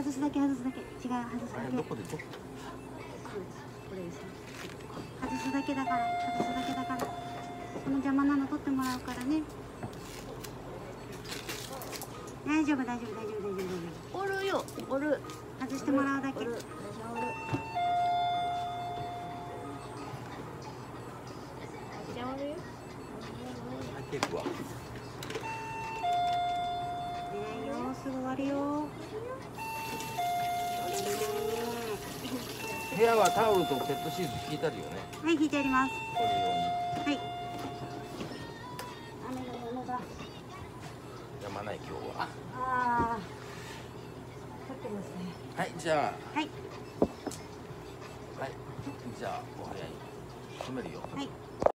外すだけ、外すだけ。違う、外すだけ。 どこでどこ？ これですね。外すだけだから、外すだけだから。この邪魔なの取ってもらうからね。大丈夫、大丈夫、大丈夫、大丈夫、大丈夫。 おるよ、おる。 外してもらうだけ。 おる。おる。じゃあおるよ。 入っていくわ。 早いよ、すぐ終わるよ。 部屋はタオルとペットシーツ引いてあるよね。 はい、引いてあります。 これ用に。 はい。雨のものだ。 邪魔ない今日は。 ああ。降ってますね。 はい、じゃあ。 はい。 はい。じゃあお部屋に閉めるよ。 はい。